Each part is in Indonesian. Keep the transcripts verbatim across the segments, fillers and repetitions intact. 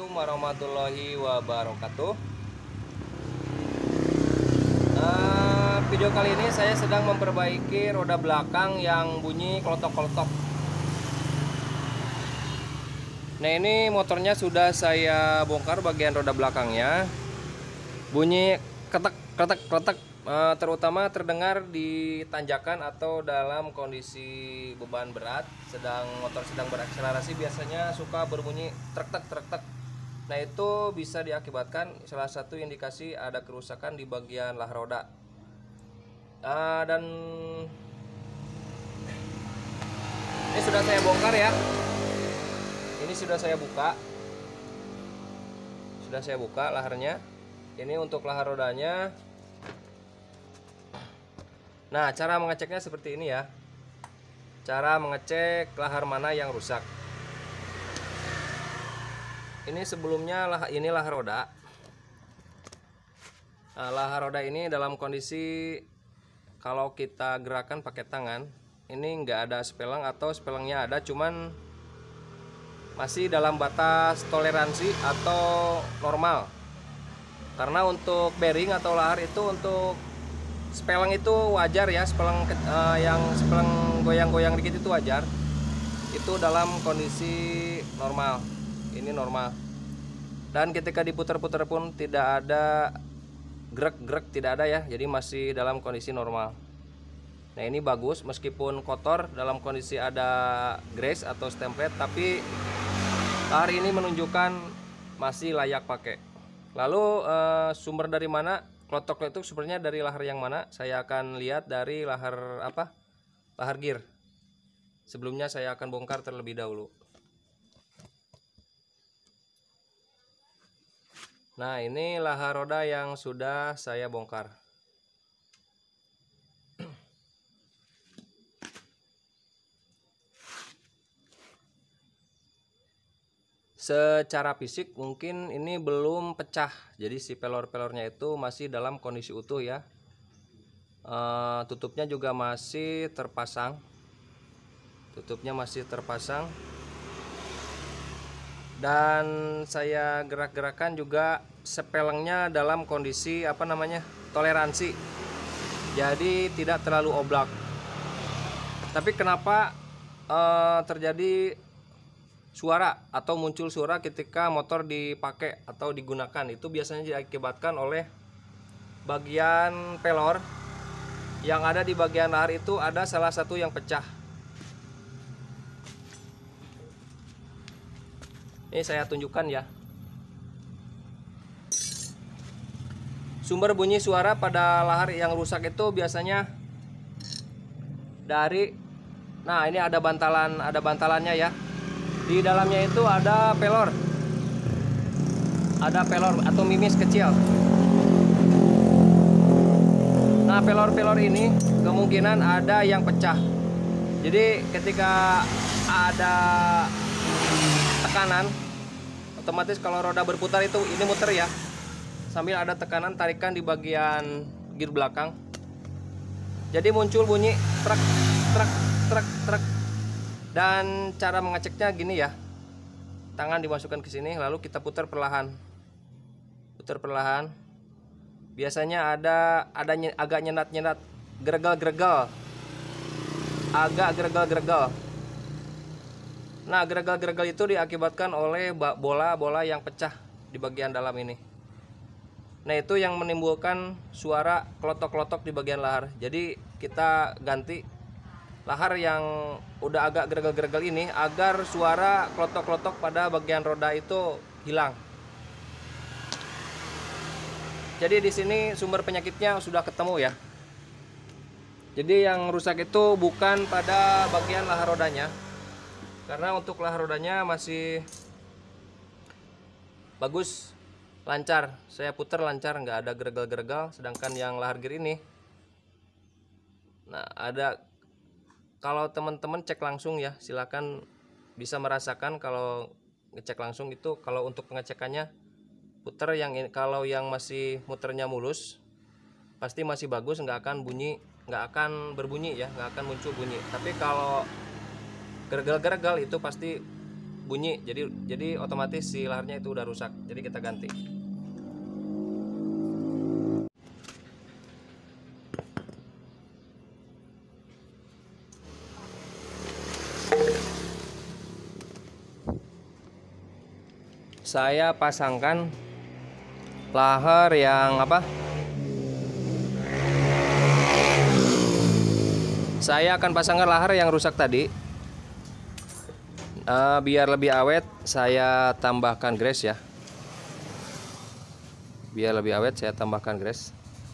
Assalamualaikum warahmatullahi wabarakatuh. Uh, video kali ini saya sedang memperbaiki roda belakang yang bunyi klotok-klotok. Nah, ini motornya sudah saya bongkar bagian roda belakangnya. Bunyi ketek ketek ketek, uh, terutama terdengar di tanjakan atau dalam kondisi beban berat, sedang motor sedang berakselerasi biasanya suka berbunyi trek tek trek tek. Nah, itu bisa diakibatkan salah satu indikasi ada kerusakan di bagian lah roda. Uh, dan ini sudah saya bongkar ya. Ini sudah saya buka. Sudah saya buka laharnya. Ini untuk lahar rodanya. Nah, cara mengeceknya seperti ini ya. Cara mengecek lahar mana yang rusak. Ini sebelumnya lah, ini lahar roda. Nah, lahar roda ini dalam kondisi kalau kita gerakan pakai tangan, ini nggak ada spelang atau spelangnya ada, cuman masih dalam batas toleransi atau normal. Karena untuk bearing atau lahar itu untuk spelang itu wajar ya, spelang uh, yang spelang goyang-goyang dikit itu wajar. Itu dalam kondisi normal. Ini normal. Dan ketika diputar-putar pun tidak ada gerak-gerak, tidak ada ya. Jadi masih dalam kondisi normal. Nah, ini bagus meskipun kotor, dalam kondisi ada grease atau stemplet, tapi lahar ini menunjukkan masih layak pakai. Lalu eh, sumber dari mana? Klotok itu sebenarnya dari lahar yang mana? Saya akan lihat dari lahar apa? Lahar gear. Sebelumnya saya akan bongkar terlebih dahulu. Nah, ini lahar roda yang sudah saya bongkar. Secara fisik mungkin ini belum pecah, jadi si pelor-pelornya itu masih dalam kondisi utuh ya. E, tutupnya juga masih terpasang. Tutupnya masih terpasang. Dan saya gerak-gerakan juga sepelengnya dalam kondisi apa namanya toleransi, jadi tidak terlalu oblak. Tapi kenapa eh, terjadi suara atau muncul suara ketika motor dipakai atau digunakan? Itu biasanya diakibatkan oleh bagian pelor yang ada di bagian lahar itu ada salah satu yang pecah. Ini saya tunjukkan ya. Sumber bunyi suara pada lahar yang rusak itu biasanya dari, nah ini ada bantalan, ada bantalannya ya. Di dalamnya itu ada pelor. Ada pelor atau mimis kecil. Nah, pelor-pelor ini kemungkinan ada yang pecah. Jadi ketika ada tekanan, otomatis kalau roda berputar itu ini muter ya, sambil ada tekanan tarikan di bagian gear belakang, jadi muncul bunyi truk truk truk truk. Dan cara mengeceknya gini ya, tangan dimasukkan ke sini lalu kita putar perlahan, putar perlahan. Biasanya ada ada agak nyenat nyenat, gregal gregal, agak gregal gregal. Nah, gregal-gregal itu diakibatkan oleh bola-bola yang pecah di bagian dalam ini. Nah, itu yang menimbulkan suara klotok-klotok di bagian lahar. Jadi kita ganti lahar yang udah agak gregal-gregal ini agar suara klotok-klotok pada bagian roda itu hilang. Jadi di sini sumber penyakitnya sudah ketemu ya. Jadi yang rusak itu bukan pada bagian lahar rodanya. Karena untuk lahar rodanya masih bagus, lancar. Saya putar lancar, nggak ada gregal-gregal. Sedangkan yang lahar gear ini, nah ada. Kalau teman-teman cek langsung ya, silakan bisa merasakan kalau ngecek langsung itu. Kalau untuk pengecekannya, putar yang ini. Kalau yang masih muternya mulus, pasti masih bagus, nggak akan bunyi, nggak akan berbunyi ya, nggak akan muncul bunyi. Tapi kalau gergal-gergal itu pasti bunyi, jadi jadi otomatis si laharnya itu udah rusak, jadi kita ganti. Saya pasangkan lahar yang apa? Saya akan pasangkan lahar yang rusak tadi. Uh, biar lebih awet, saya tambahkan grease ya. Biar lebih awet, saya tambahkan grease.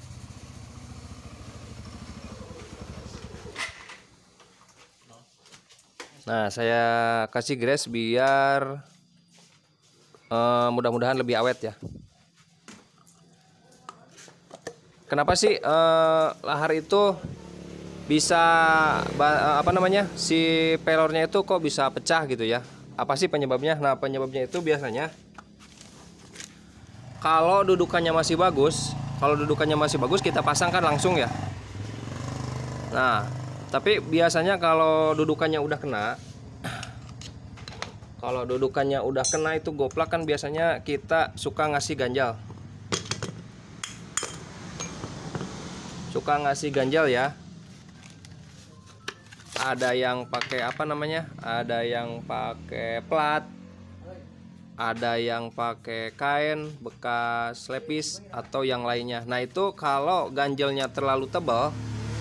Nah, saya kasih grease biar uh, mudah-mudahan lebih awet ya. Kenapa sih uh, lahar itu bisa apa namanya si pelornya itu kok bisa pecah gitu ya? Apa sih penyebabnya? Nah, penyebabnya itu biasanya kalau dudukannya masih bagus, kalau dudukannya masih bagus kita pasangkan langsung ya. Nah, tapi biasanya kalau dudukannya udah kena, kalau dudukannya udah kena itu goplak kan biasanya kita suka ngasih ganjal, suka ngasih ganjal ya. Ada yang pakai apa namanya? Ada yang pakai plat, ada yang pakai kain bekas lepis atau yang lainnya. Nah, itu kalau ganjalnya terlalu tebal,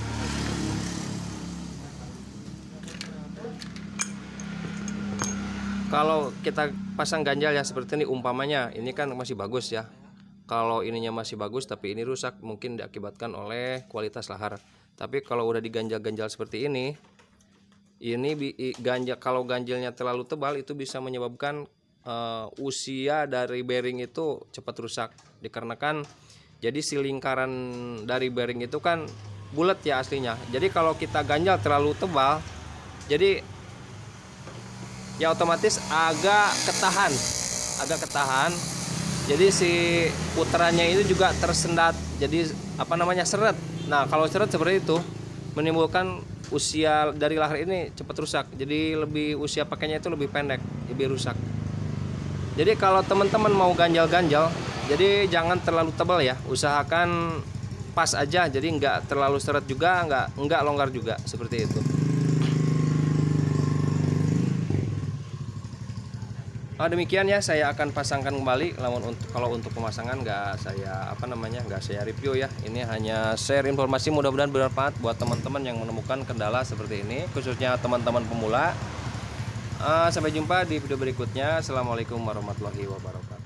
kalau kita pasang ganjal ya seperti ini umpamanya, ini kan masih bagus ya. Kalau ininya masih bagus tapi ini rusak, mungkin diakibatkan oleh kualitas lahar. Tapi kalau udah diganjal-ganjal seperti ini, ini ganjal, kalau ganjalnya terlalu tebal itu bisa menyebabkan uh, usia dari bearing itu cepat rusak. Dikarenakan jadi si lingkaran dari bearing itu kan bulat ya aslinya. Jadi kalau kita ganjal terlalu tebal, jadi ya otomatis agak ketahan, agak ketahan. Jadi si putarannya itu juga tersendat. Jadi apa namanya seret. Nah, kalau seret seperti itu menimbulkan usia dari lahar ini cepat rusak. Jadi lebih usia pakainya itu lebih pendek, lebih rusak. Jadi kalau teman-teman mau ganjal-ganjal, jadi jangan terlalu tebal ya. Usahakan pas aja, jadi nggak terlalu seret juga, nggak nggak longgar juga, seperti itu. Oh, demikian ya, saya akan pasangkan kembali. Namun untuk kalau untuk pemasangan nggak saya apa namanya nggak saya review ya. Ini hanya share informasi, mudah-mudahan bermanfaat buat teman-teman yang menemukan kendala seperti ini, khususnya teman-teman pemula. Uh, sampai jumpa di video berikutnya. Assalamualaikum warahmatullahi wabarakatuh.